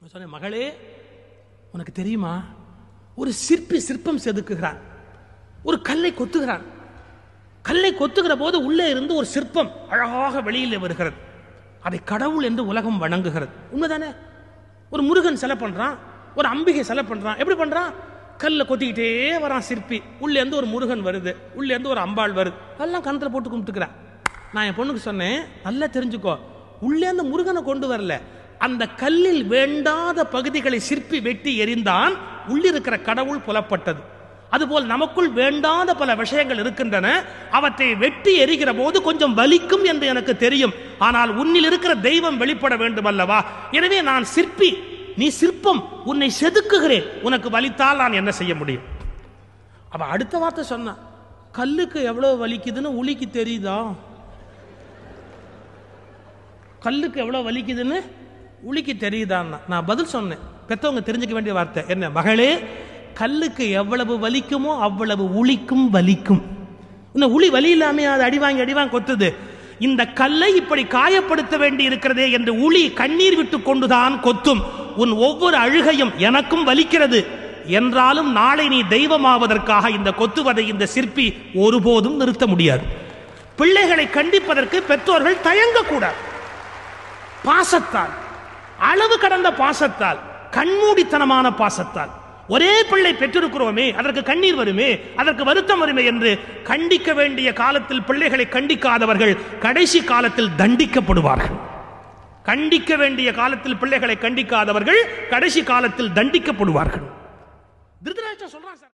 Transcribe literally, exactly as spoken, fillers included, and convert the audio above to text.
சொன்னேன், மகளே உனக்கு தெரியுமா, ஒரு சிற்பி சிற்பம் செதுக்குகிறான், ஒரு கல்லை கொத்துகிறான். கல்லை கொத்துகிற போது உள்ளே இருந்து ஒரு சிற்பம் அழகாக வெளியில் வருகிறது. அதை கடவுள் என்று உலகம் வணங்குகிறது. உண்மைதானே? ஒரு முருகன் சிலை பண்றான், ஒரு அம்பிகை சிலை பண்றான். எப்படி பண்றான்? கல்லை கொத்திக்கிட்டே வரான் சிற்பி. உள்ளே இருந்து ஒரு முருகன் வருது, உள்ளே இருந்து ஒரு அம்பாள் வருது. எல்லாம் கணத்துல போட்டு கும்பிட்டுக்கிறான். நான் என் பொண்ணுக்கு சொன்னேன், நல்லா தெரிஞ்சுக்கோ, உள்ளே இருந்து முருகனை கொண்டு வரல, அந்த கல்லில் வேண்டாத பகுதிகளை சிற்பி வெட்டி எறிந்தான், உள்ளிருக்கிற கடவுள் புலப்பட்டது. அதுபோல் நமக்குள் வேண்டாத பல விஷயங்கள் இருக்கின்றன. அவற்றை வெட்டி எறிகிற போது கொஞ்சம் வலிக்கும் என்று எனக்கு தெரியும். ஆனால் உன்னில் இருக்கிற தெய்வம் வெளிப்பட வேண்டும் அல்லவா? எனவே நான் சிற்பி, நீ சிற்பம், உன்னை செதுக்குகிறேன், உனக்கு வலித்தால் நான் என்ன செய்ய முடியும்? அவ அடுத்த வார்த்தை சொன்ன, கல்லுக்கு எவ்வளவு வலிக்குதுன்னு உளிக்கு தெரியுதா? கல்லுக்கு எவ்வளவு வலிக்குதுன்னு உளிக்கு தெரியுதான்னா நான் பதில் சொன்னேன். பெத்தவங்க தெரிஞ்சுக்க வேண்டிய வார்த்தை என்ன? மகளே, கல்லுக்கு எவ்வளவு வலிக்குமோ அவ்வளவு உளிக்கும் வலிக்கும். இன்னும் உளி வலி இல்லாம அது அடிவாங்கி அடிவாங்க கொத்துது. இந்த கல்லை இப்படி காயப்படுத்த வேண்டி இருக்கிறதே என்று உளி கண்ணீர் விட்டு கொண்டுதான் கொத்தும். உன் ஒவ்வொரு அழுகையும் எனக்கும் வலிக்கிறது என்றாலும் நாளை நீ தெய்வமாவதற்காக இந்த கொத்துவதை இந்த சிற்பி ஒருபோதும் நிறுத்த முடியாது. பிள்ளைகளை கண்டிப்பதற்கு பெற்றோர்கள் தயங்கக்கூடாது. பாசத்தால், அளவு கடந்த பாசத்தால், கண்மூடித்தனமான பாசத்தால், ஒரே பிள்ளை பெற்றிருக்கிறோமே அதற்கு கண்ணீர் வருமே, அதற்கு வருத்தம் வருமே என்று கண்டிக்க வேண்டிய காலத்தில் பிள்ளைகளை கண்டிக்காதவர்கள் கடைசி காலத்தில் தண்டிக்கப்படுவார்கள். கண்டிக்க வேண்டிய காலத்தில் பிள்ளைகளை கண்டிக்காதவர்கள் கடைசி காலத்தில் தண்டிக்கப்படுவார்கள். திருதராஷ்டிரன் சொல்றான் சார்.